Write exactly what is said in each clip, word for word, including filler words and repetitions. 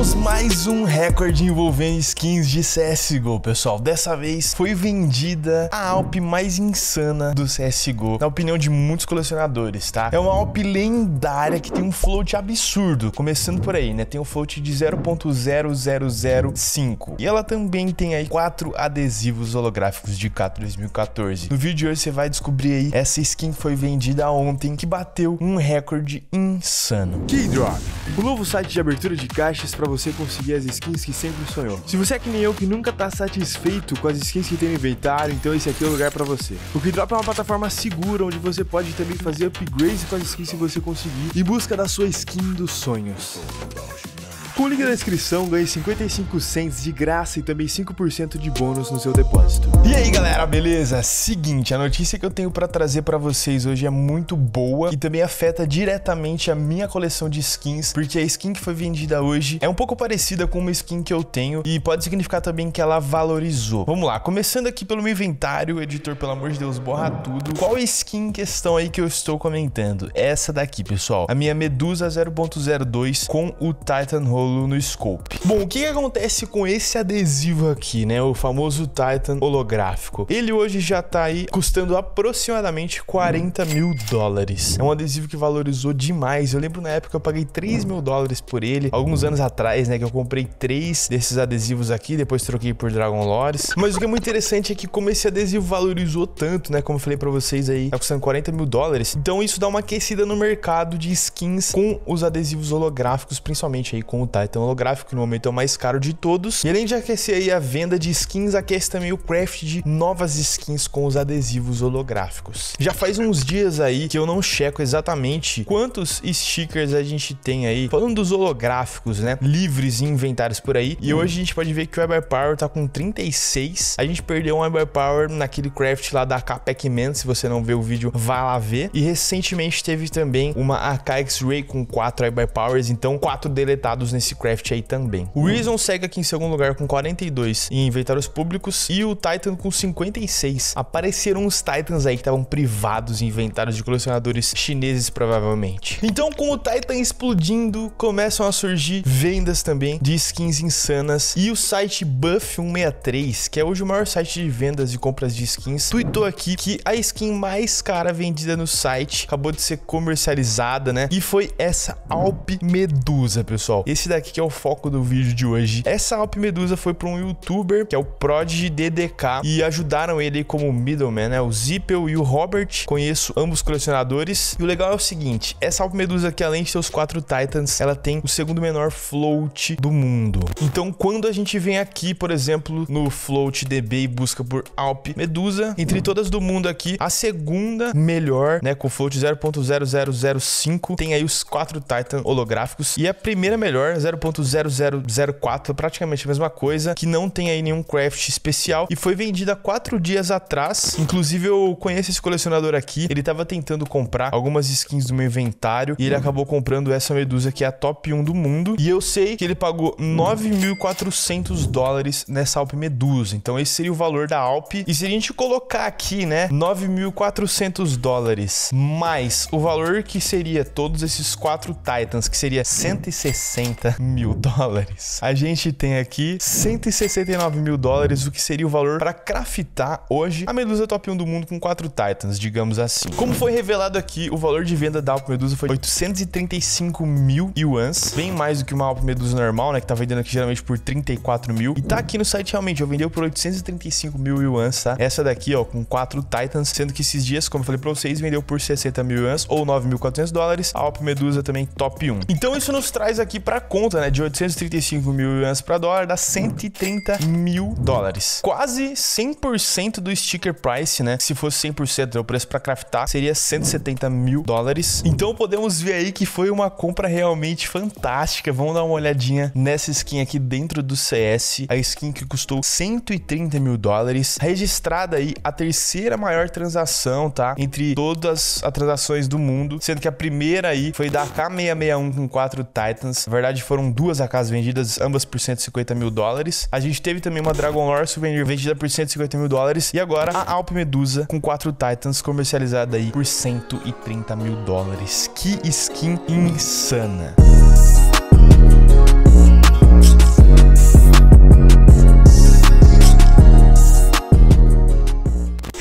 Temos mais um recorde envolvendo skins de C S G O, pessoal. Dessa vez foi vendida a Alp mais insana do C S G O, na opinião de muitos colecionadores, tá? É uma Alp lendária que tem um float absurdo, começando por aí, né? Tem um float de zero ponto zero zero zero cinco. E ela também tem aí quatro adesivos holográficos de K dois mil e quatorze. No vídeo de hoje você vai descobrir aí essa skin que foi vendida ontem, que bateu um recorde insano. Keydrop, o novo site de abertura de caixas para você conseguir as skins que sempre sonhou. Se você é que nem eu que nunca tá satisfeito com as skins que tem no inventário, então esse aqui é o lugar para você. O Keydrop é uma plataforma segura onde você pode também fazer upgrades com as skins que você conseguir em busca da sua skin dos sonhos. Com o link na descrição, ganhe cinquenta e cinco cents de graça e também cinco por cento de bônus no seu depósito. E aí galera, beleza? Seguinte, a notícia que eu tenho pra trazer pra vocês hoje é muito boa e também afeta diretamente a minha coleção de skins, porque a skin que foi vendida hoje é um pouco parecida com uma skin que eu tenho e pode significar também que ela valorizou. Vamos lá, começando aqui pelo meu inventário, editor, pelo amor de Deus, borra tudo. Qual skin em questão aí que eu estou comentando? Essa daqui, pessoal, a minha Medusa zero ponto zero dois com o Titan Holo no scope. Bom, o que, que acontece com esse adesivo aqui, né? O famoso Titan holográfico. Ele hoje já tá aí custando aproximadamente quarenta mil dólares. É um adesivo que valorizou demais. Eu lembro na época que eu paguei três mil dólares por ele, alguns anos atrás, né? Que eu comprei três desses adesivos aqui, depois troquei por Dragon Lores. Mas o que é muito interessante é que como esse adesivo valorizou tanto, né? Como eu falei pra vocês aí, tá custando quarenta mil dólares. Então isso dá uma aquecida no mercado de skins com os adesivos holográficos, principalmente aí com o Titan holográfico, que no momento é o mais caro de todos. E além de aquecer aí a venda de skins, aquece também o craft de novas skins com os adesivos holográficos. Já faz uns dias aí que eu não checo exatamente quantos stickers a gente tem aí, falando dos holográficos, né, livres em inventários por aí. E hoje a gente pode ver que o Weber Power tá com trinta e seis. A gente perdeu um Weber Power naquele craft lá da A K Pac-Man. Se você não viu o vídeo, vá lá ver. E recentemente teve também uma A K X-Ray com quatro Weber Powers, então quatro deletados nesse esse craft aí também. O Reason segue aqui em segundo lugar com quarenta e dois em inventários públicos e o Titan com cinquenta e seis. Apareceram uns Titans aí que estavam privados em inventários de colecionadores chineses, provavelmente. Então, com o Titan explodindo, começam a surgir vendas também de skins insanas. E o site Buff cento e sessenta e três, que é hoje o maior site de vendas e compras de skins, tweetou aqui que a skin mais cara vendida no site acabou de ser comercializada, né? E foi essa Alp Medusa, pessoal. Esse daqui que é o foco do vídeo de hoje. Essa Alp Medusa foi para um youtuber que é o Prodigy D D K e ajudaram ele como middleman, né? O Zippel e o Robert. Conheço ambos colecionadores. E o legal é o seguinte, essa Alp Medusa aqui, além de seus quatro Titans, ela tem o segundo menor float do mundo. Então, quando a gente vem aqui, por exemplo, no Float D B e busca por Alp Medusa, entre todas do mundo aqui, a segunda melhor, né, com float zero ponto zero zero zero cinco, tem aí os quatro Titan holográficos, e a primeira melhor, zero ponto zero zero zero quatro, praticamente a mesma coisa, que não tem aí nenhum craft especial e foi vendida quatro dias atrás. Inclusive eu conheço esse colecionador aqui, ele tava tentando comprar algumas skins do meu inventário e ele acabou comprando essa Medusa que é a top um do mundo, e eu sei que ele pagou nove mil e quatrocentos dólares nessa Alp Medusa. Então esse seria o valor da Alp, e se a gente colocar aqui, né, nove mil e quatrocentos dólares mais o valor que seria todos esses quatro Titans, que seria cento e sessenta mil dólares, a gente tem aqui cento e sessenta e nove mil dólares, o que seria o valor para craftar hoje a Medusa top um do mundo com quatro Titans, digamos assim. Como foi revelado aqui, o valor de venda da Alp Medusa foi oitocentos e trinta e cinco mil yuans, bem mais do que uma Alp Medusa normal, né, que tá vendendo aqui geralmente por trinta e quatro mil, e tá aqui no site realmente, eu vendeu por oitocentos e trinta e cinco mil yuans, tá? Essa daqui, ó, com quatro Titans, sendo que esses dias, como eu falei pra vocês, vendeu por sessenta mil yuans ou nove mil e quatrocentos dólares, a Alp Medusa também top um. Então isso nos traz aqui pra conta, né, de oitocentos e trinta e cinco mil yuans para dólar, dá cento e trinta mil dólares. Quase cem por cento do sticker price, né? Se fosse cem por cento, o preço para craftar seria cento e setenta mil dólares. Então podemos ver aí que foi uma compra realmente fantástica. Vamos dar uma olhadinha nessa skin aqui dentro do C S. A skin que custou cento e trinta mil dólares. Registrada aí a terceira maior transação, tá? Entre todas as transações do mundo. Sendo que a primeira aí foi da A K seiscentos e sessenta e um com quatro Titans. Na verdade foram duas A Ks vendidas, ambas por cento e cinquenta mil dólares. A gente teve também uma Dragon Lore Souvenir vendida por cento e cinquenta mil dólares. E agora a Alp Medusa com quatro Titans comercializada aí por cento e trinta mil dólares. Que skin insana!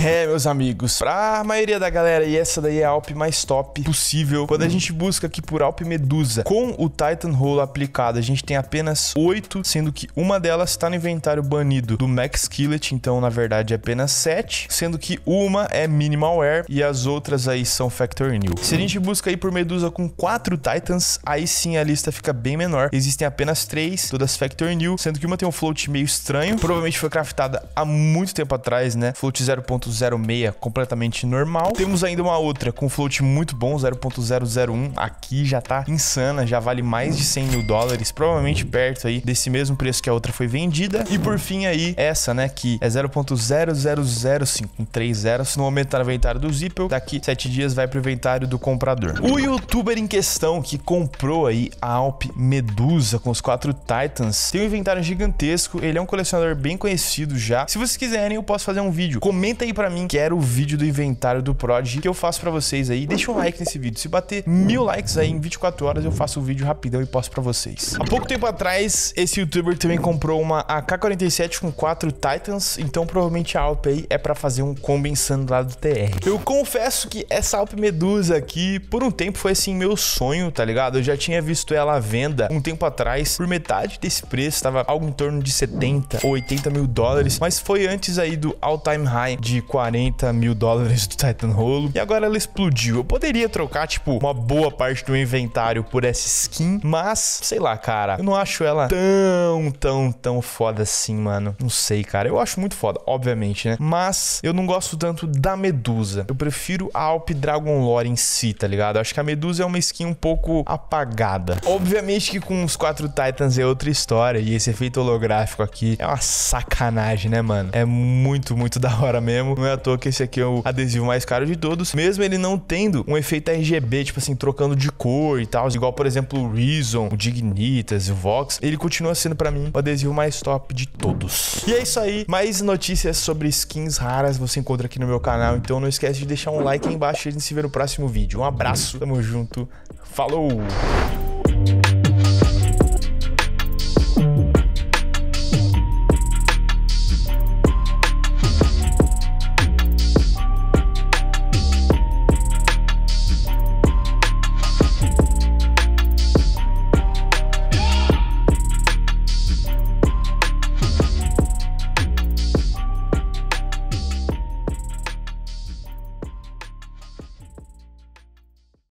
É, meus amigos, pra maioria da galera, e essa daí é a Alp mais top possível. Quando a gente busca aqui por Alp Medusa com o Titan Holo aplicado, a gente tem apenas oito, sendo que uma delas tá no inventário banido do Max Skillet, então na verdade é apenas sete, sendo que uma é Minimal Wear e as outras aí são Factory New. Se a gente busca aí por Medusa com quatro Titans, aí sim a lista fica bem menor. Existem apenas três, todas Factory New, sendo que uma tem um float meio estranho, provavelmente foi craftada há muito tempo atrás, né? Float zero ponto zero seis, completamente normal. Temos ainda uma outra com float muito bom, zero ponto zero zero um, aqui já tá insana, já vale mais de cem mil dólares, provavelmente perto aí desse mesmo preço que a outra foi vendida. E por fim aí, essa, né, que é zero ponto zero zero zero cinco, com três zeros. No momento tá no inventário do Zippel, daqui sete dias vai pro inventário do comprador. O youtuber em questão que comprou aí a Alp Medusa com os quatro Titans tem um inventário gigantesco, ele é um colecionador bem conhecido já. Se vocês quiserem, eu posso fazer um vídeo. Comenta aí pra mim, quero o vídeo do inventário do Prodigy que eu faço pra vocês aí. Deixa um like nesse vídeo. Se bater mil likes aí em vinte e quatro horas, eu faço o vídeo rapidão e posto pra vocês. Há pouco tempo atrás, esse youtuber também comprou uma A K quarenta e sete com quatro Titans, então provavelmente a Alp aí é pra fazer um combo insano lá do T R. Eu confesso que essa Alp Medusa aqui, por um tempo, foi assim meu sonho, tá ligado? Eu já tinha visto ela à venda um tempo atrás por metade desse preço, tava algo em torno de setenta ou oitenta mil dólares, mas foi antes aí do all-time high de quarenta mil dólares do Titan Holo, e agora ela explodiu. Eu poderia trocar, tipo, uma boa parte do inventário por essa skin, mas, sei lá, cara, eu não acho ela tão, tão, tão foda assim, mano. Não sei, cara. Eu acho muito foda, obviamente, né? Mas eu não gosto tanto da Medusa. Eu prefiro a Alp Dragon Lore em si, tá ligado? Eu acho que a Medusa é uma skin um pouco apagada. Obviamente que com os quatro Titans é outra história, e esse efeito holográfico aqui é uma sacanagem, né, mano? É muito, muito da hora mesmo. Não é à toa que esse aqui é o adesivo mais caro de todos, mesmo ele não tendo um efeito R G B, tipo assim, trocando de cor e tal, igual, por exemplo, o Reason, o Dignitas, o Vox, ele continua sendo pra mim o adesivo mais top de todos. E é isso aí, mais notícias sobre skins raras você encontra aqui no meu canal, então não esquece de deixar um like aí embaixo e a gente se vê no próximo vídeo. Um abraço, tamo junto, falou!